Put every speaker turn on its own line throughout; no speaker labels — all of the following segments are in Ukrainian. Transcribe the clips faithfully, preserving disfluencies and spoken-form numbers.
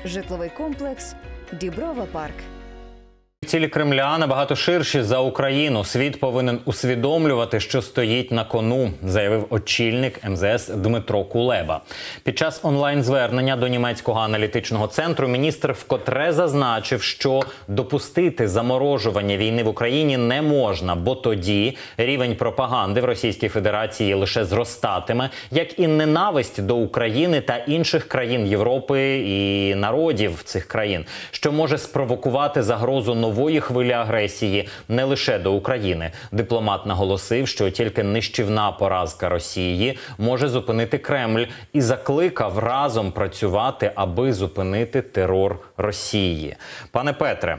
Житловий комплекс «Діброва Парк».
Цілі Кремля набагато ширші за Україну. Світ повинен усвідомлювати, що стоїть на кону, заявив очільник ем зе ес Дмитро Кулеба. Під час онлайн-звернення до німецького аналітичного центру міністр вкотре зазначив, що допустити заморожування війни в Україні не можна, бо тоді рівень пропаганди в Російській Федерації лише зростатиме, як і ненависть до України та інших країн Європи і народів цих країн, що може спровокувати загрозу нової нової хвилі агресії не лише до України. Дипломат наголосив, що тільки нищівна поразка Росії може зупинити Кремль і закликав разом працювати, аби зупинити терор Росії. Пане Петре,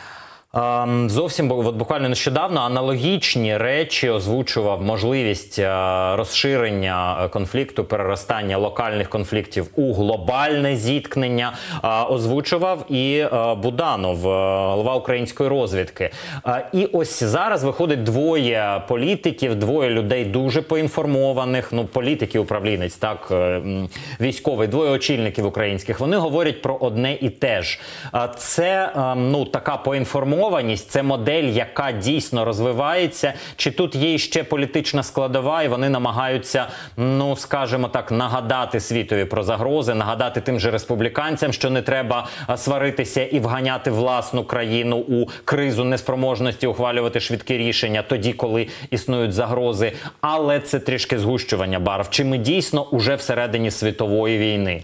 зовсім от буквально нещодавно аналогічні речі озвучував можливість розширення конфлікту, переростання локальних конфліктів у глобальне зіткнення. Озвучував і Буданов, голова української розвідки. І ось зараз виходить двоє політиків, двоє людей дуже поінформованих, ну політики, управлінець, так, військовий, двоє очільників українських. Вони говорять про одне і те ж. Це, ну, така поінформованість. Це модель, яка дійсно розвивається, чи тут є ще політична складова, і вони намагаються, ну, скажімо так, нагадати світові про загрози, нагадати тим же республіканцям, що не треба сваритися і вганяти власну країну у кризу неспроможності ухвалювати швидкі рішення тоді, коли існують загрози. Але це трішки згущування барв. Чи ми дійсно уже всередині світової війни?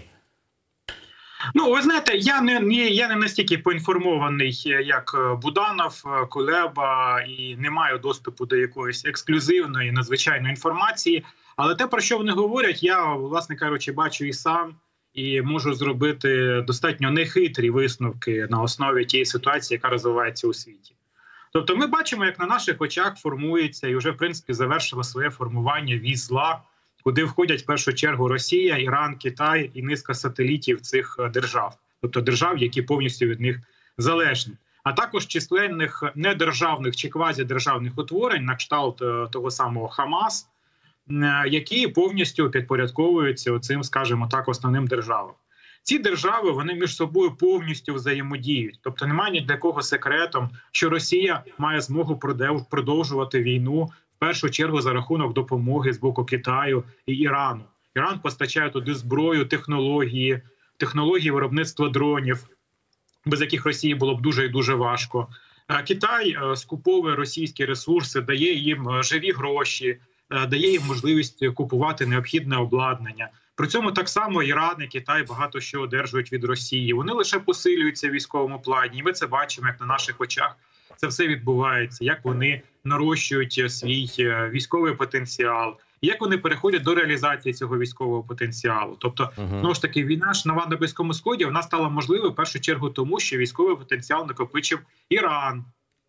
Ну, ви знаєте, я не, не, я не настільки поінформований, як Буданов, Кулеба, і не маю доступу до якоїсь ексклюзивної, надзвичайної інформації. Але те, про що вони говорять, я, власне кажучи, бачу і сам, і можу зробити достатньо нехитрі висновки на основі тієї ситуації, яка розвивається у світі. Тобто ми бачимо, як на наших очах формується, і вже, в принципі, завершила своє формування військ зла, куди входять в першу чергу Росія, Іран, Китай і низка сателітів цих держав. Тобто держав, які повністю від них залежні. А також численних недержавних чи квазідержавних утворень, на кшталт того самого Хамас, які повністю підпорядковуються цим, скажімо так, основним державам. Ці держави, вони між собою повністю взаємодіють. Тобто немає ні для кого секретом, що Росія має змогу продовжувати війну в першу чергу за рахунок допомоги з боку Китаю і Ірану. Іран постачає туди зброю, технології, технології виробництва дронів, без яких Росії було б дуже і дуже важко. Китай скуповує російські ресурси, дає їм живі гроші, дає їм можливість купувати необхідне обладнання. При цьому так само Іран і Китай багато що одержують від Росії. Вони лише посилюються в військовому плані. І ми це бачимо, як на наших очах це все відбувається, як вони нарощують свій військовий потенціал, як вони переходять до реалізації цього військового потенціалу. Тобто, угу. знову ж таки, війна ж на на Близькому Сході, вона стала можливою в першу чергу тому, що військовий потенціал накопичив Іран.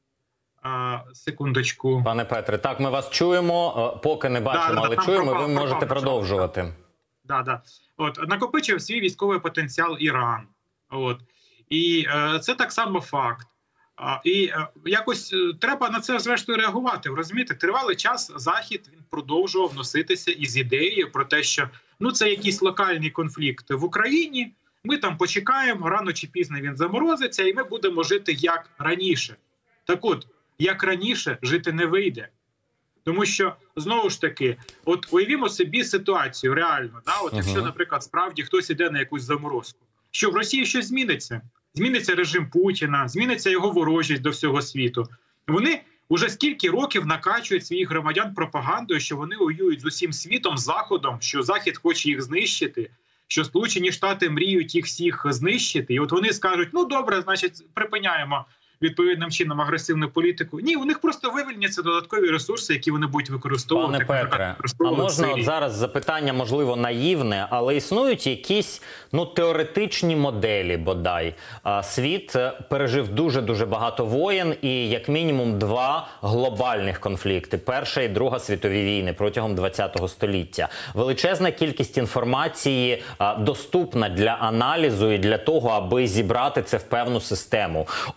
А, секундочку.
Пане Петре, так, ми вас чуємо, поки не бачимо, да, але да, чуємо, пропав, ви можете пропав, продовжувати.
Так, да, да. От, накопичив свій військовий потенціал Іран. От. І е, це так само факт. А, і е, якось е, треба на це, зрештою, реагувати. Розумієте, тривалий час Захід він продовжував носитися із ідеєю про те, що ну це якийсь локальний конфлікт в Україні, ми там почекаємо, рано чи пізно він заморозиться, і ми будемо жити як раніше. Так от, як раніше жити не вийде. Тому що, знову ж таки, от уявімо собі ситуацію реально, да? От, якщо, наприклад, справді хтось іде на якусь заморозку, що в Росії щось зміниться? Зміниться режим Путіна, зміниться його ворожість до всього світу. Вони вже скільки років накачують своїх громадян пропагандою, що вони воюють з усім світом, з Заходом, що Захід хоче їх знищити, що Сполучені Штати мріють їх всіх знищити. І от вони скажуть, ну добре, значить, припиняємо відповідним чином агресивну політику. Ні, у них просто вивільняться додаткові ресурси, які вони будуть використовувати.
Пане Петре, а можна от зараз запитання, можливо, наївне, але існують якісь, ну, теоретичні моделі, бодай. Світ пережив дуже-дуже багато воєн і, як мінімум, два глобальних конфлікти. Перша і Друга світові війни протягом ХХ століття. Величезна кількість інформації доступна для аналізу і для того, аби зібрати це в певну систему. От зараз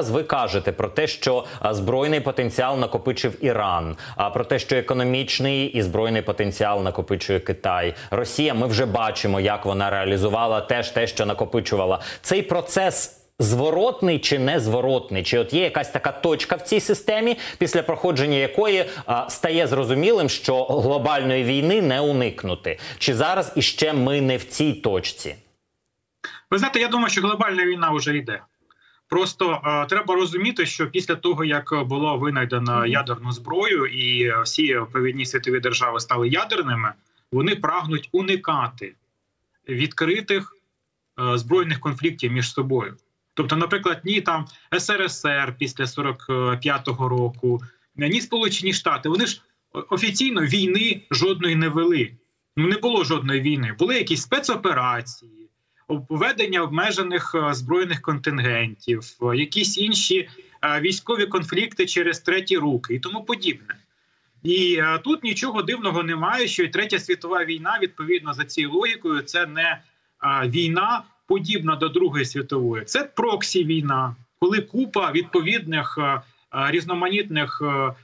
зараз ви кажете про те, що збройний потенціал накопичив Іран, а про те, що економічний і збройний потенціал накопичує Китай. Росія, ми вже бачимо, як вона реалізувала теж те, що накопичувала. Цей процес зворотний чи незворотний? Чи от є якась така точка в цій системі, після проходження якої а, стає зрозумілим, що глобальної війни не уникнути? Чи зараз іще ми не в цій точці?
Ви знаєте, я думаю, що глобальна війна вже йде. Просто е, треба розуміти, що після того, як було винайдено ядерну зброю і всі провідні світові держави стали ядерними, вони прагнуть уникати відкритих е, збройних конфліктів між собою. Тобто, наприклад, ні там ес ер ес ер після сорок п'ятого року, ні Сполучені Штати, вони ж офіційно війни жодної не вели. Ну, не було жодної війни. Були якісь спецоперації, введення обмежених збройних контингентів, якісь інші військові конфлікти через треті руки і тому подібне. І тут нічого дивного немає, що і Третя світова війна, відповідно за цією логікою, це не війна подібна до Другої світової. Це проксі-війна, коли купа відповідних різноманітних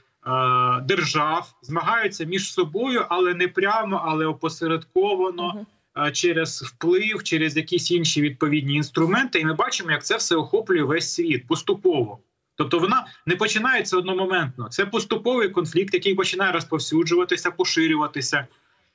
держав змагаються між собою, але не прямо, але опосередковано, через вплив, через якісь інші відповідні інструменти. І ми бачимо, як це все охоплює весь світ поступово. Тобто вона не починається одномоментно. Це поступовий конфлікт, який починає розповсюджуватися, поширюватися.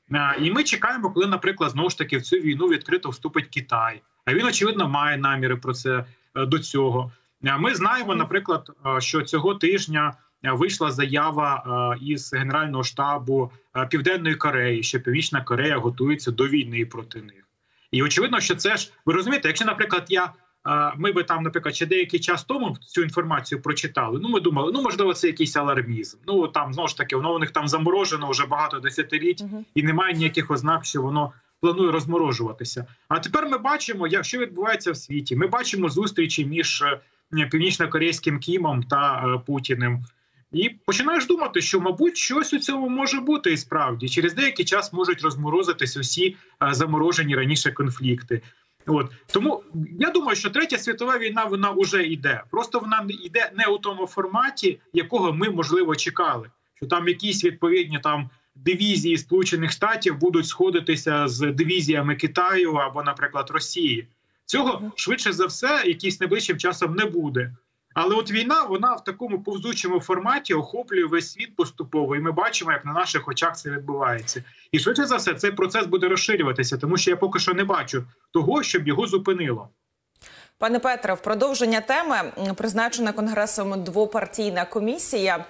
І ми чекаємо, коли, наприклад, знову ж таки в цю війну відкрито вступить Китай. А він, очевидно, має наміри про це до цього. Ми знаємо, наприклад, що цього тижня вийшла заява із Генерального штабу Південної Кореї, що Північна Корея готується до війни проти них. І очевидно, що це ж, ви розумієте, якщо, наприклад, я, ми би там, наприклад, ще деякий час тому цю інформацію прочитали, ну ми думали, ну можливо це якийсь алармізм. Ну там, знову ж таки, воно у них там заморожено вже багато десятиліть і немає ніяких ознак, що воно планує розморожуватися. А тепер ми бачимо, що відбувається в світі. Ми бачимо зустрічі між північно-корейським Кімом та Путіним. І починаєш думати, що, мабуть, щось у цьому може бути і справді. Через деякий час можуть розморозитись усі заморожені раніше конфлікти. От. Тому я думаю, що Третя світова війна, вона вже йде. Просто вона йде не у тому форматі, якого ми, можливо, чекали. Що там якісь відповідні там дивізії Сполучених Штатів будуть сходитися з дивізіями Китаю або, наприклад, Росії. Цього, швидше за все, якийсь найближчим часом не буде. Але от війна, вона в такому повзучому форматі охоплює весь світ поступово, і ми бачимо, як на наших очах це відбувається. І швидше за все, цей процес буде розширюватися, тому що я поки що не бачу того, щоб його зупинило.
Пане Петре, в продовження теми призначена Конгресом двопартійна комісія е,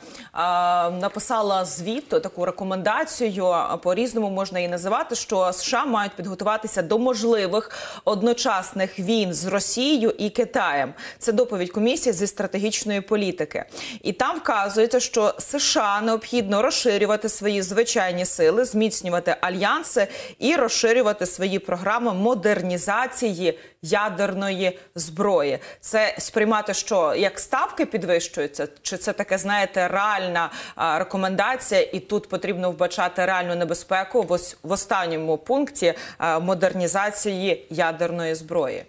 написала звіт, таку рекомендацію, по-різному можна її називати, що США мають підготуватися до можливих одночасних війн з Росією і Китаєм. Це доповідь комісії зі стратегічної політики. І там вказується, що США необхідно розширювати свої звичайні сили, зміцнювати альянси і розширювати свої програми модернізації ядерної зброї. Це сприймати, що як ставки підвищуються? Чи це таке, знаєте, реальна а, рекомендація, і тут потрібно вбачати реальну небезпеку в, ось, в останньому пункті а, модернізації ядерної зброї?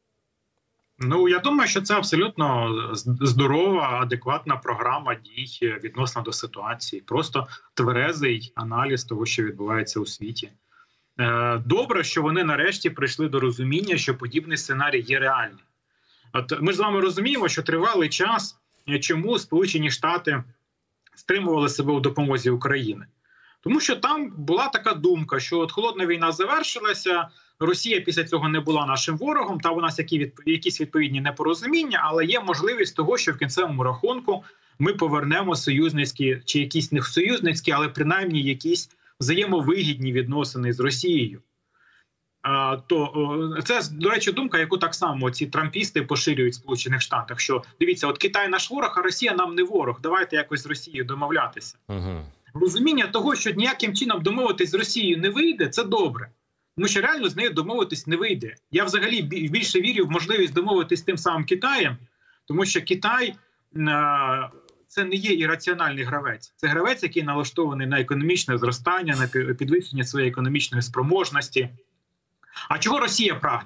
Ну, я думаю, що це абсолютно здорова, адекватна програма дій відносно до ситуації. Просто тверезий аналіз того, що відбувається у світі. Добре, що вони нарешті прийшли до розуміння, що подібний сценарій є реальний. От ми з вами розуміємо, що тривалий час, чому Сполучені Штати стримували себе у допомозі Україні. Тому що там була така думка, що от холодна війна завершилася, Росія після цього не була нашим ворогом, та у нас якісь відповідні непорозуміння, але є можливість того, що в кінцевому рахунку ми повернемо союзницькі, чи якісь не союзницькі, але принаймні якісь взаємовигідні відносини з Росією. А, то це, до речі, думка, яку так само ці трампісти поширюють в Сполучених Штатах, що, дивіться, от Китай наш ворог, а Росія нам не ворог, давайте якось з Росією домовлятися. Угу. Розуміння того, що ніяким чином домовитись з Росією не вийде, це добре. Тому що реально з нею домовитись не вийде. Я взагалі більше вірю в можливість домовитись з тим самим Китаєм, тому що Китай а, це не є ірраціональний гравець. Це гравець, який налаштований на економічне зростання, на підвищення своєї економічної спроможності. А чого Росія прагне?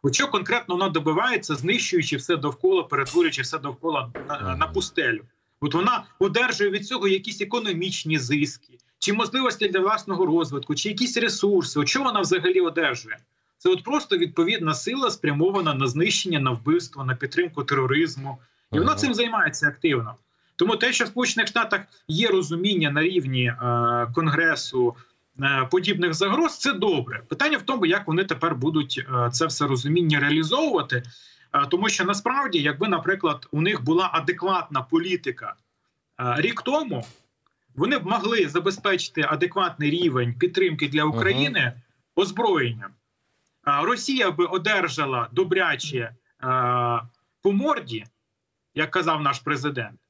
От що конкретно вона добивається, знищуючи все довкола, перетворюючи все довкола на, на пустелю. От вона одержує від цього якісь економічні зиски, чи можливості для власного розвитку, чи якісь ресурси. От що вона взагалі одержує? Це от просто відповідна сила, спрямована на знищення, на вбивство, на підтримку тероризму. І вона цим займається активно. Тому те, що в Сполучених Штатах є розуміння на рівні е, Конгресу е, подібних загроз, це добре. Питання в тому, як вони тепер будуть е, це все розуміння реалізовувати. Е, тому що насправді, якби, наприклад, у них була адекватна політика е, рік тому, вони б могли забезпечити адекватний рівень підтримки для України uh-huh. озброєнням. Е, Росія би одержала добряче е, по морді, як казав наш президент.